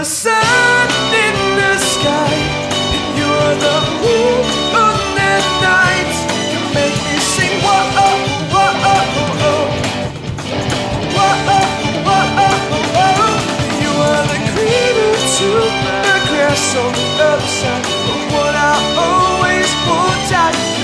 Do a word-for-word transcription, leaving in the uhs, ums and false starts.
the sun in the sky, and you're the moon on the night. You make me sing whoa, whoa, whoa, whoa, whoa, whoa. You are the cradle to the grass on the other side of what I always want.